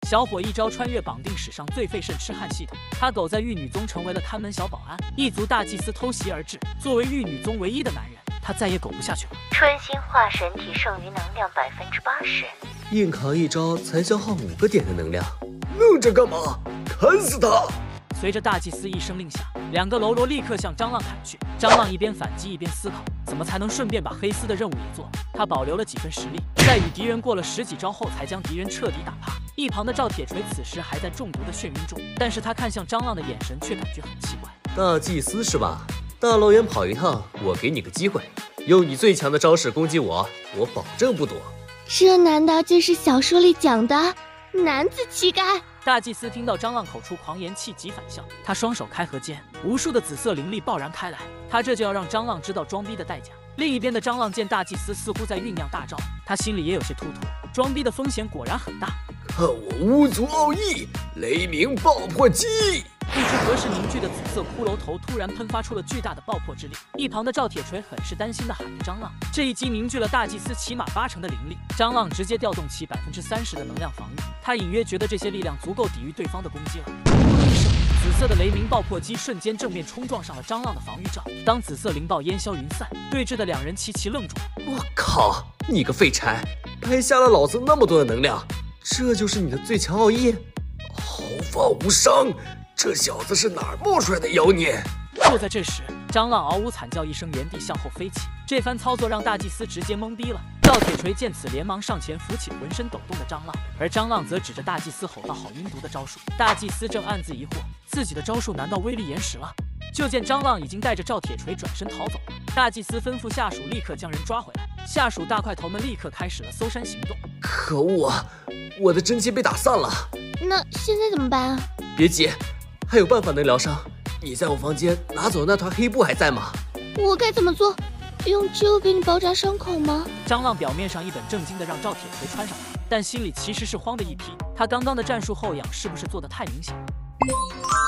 小伙一招穿越绑定史上最费肾痴汉系统，他苟在玉女宗成为了看门小保安，一族大祭司偷袭而至。作为玉女宗唯一的男人，他再也苟不下去了。 春心化神体剩余能量80%， 硬扛一招才消耗5个点的能量，愣着干嘛？砍死他！ 随着大祭司一声令下，2个喽啰立刻向张浪砍去。张浪一边反击一边思考，怎么才能顺便把黑丝的任务也做了。他保留了几分实力，在与敌人过了10几招后，才将敌人彻底打趴。一旁的赵铁锤此时还在中毒的眩晕中，但是他看向张浪的眼神却感觉很奇怪。 大祭司是吧？大老远跑一趟，我给你个机会，用你最强的招式攻击我，我保证不躲。 这难道就是小说里讲的男子气概？ 大祭司听到张浪口出狂言，气急反笑。他双手开合间，无数的紫色灵力爆燃开来。他这就要让张浪知道装逼的代价。另一边的张浪见大祭司似乎在酝酿大招，他心里也有些突突。装逼的风险果然很大。 看我巫族奥义，雷鸣爆破击！ 不知何时凝聚的紫色骷髅头突然喷发出了巨大的爆破之力。一旁的赵铁锤很是担心的喊着张浪。这一击凝聚了大祭司起码80%的灵力。张浪直接调动起30%的能量防御。他隐约觉得这些力量足够抵御对方的攻击了。一声，紫色的雷鸣爆破机瞬间正面冲撞上了张浪的防御罩。当紫色灵爆烟消云散，对峙的2人齐齐愣住。 我靠，你个废柴，白瞎了老子那么多的能量，这就是你的最强奥义？毫发无伤，这小子是哪儿冒出来的妖孽？ 就在这时，张浪嗷呜惨叫一声，原地向后飞起。这番操作让大祭司直接懵逼了。赵铁锤见此，连忙上前扶起浑身抖动的张浪，而张浪则指着大祭司吼道：“好阴毒的招数！”大祭司正暗自疑惑，自己的招数难道威力延时了？就见张浪已经带着赵铁锤转身逃走了。大祭司吩咐下属立刻将人抓回来。下属大块头们立刻开始了搜山行动。 可恶啊！我的真气被打散了。 那现在怎么办啊？ 别急，还有办法能疗伤。你在我房间拿走的那团黑布还在吗？ 我该怎么做？用这个给你包扎伤口吗？ 张浪表面上一本正经的让赵铁锤穿上它，但心里其实是慌的一批。他刚刚的战术后仰是不是做得太明显了？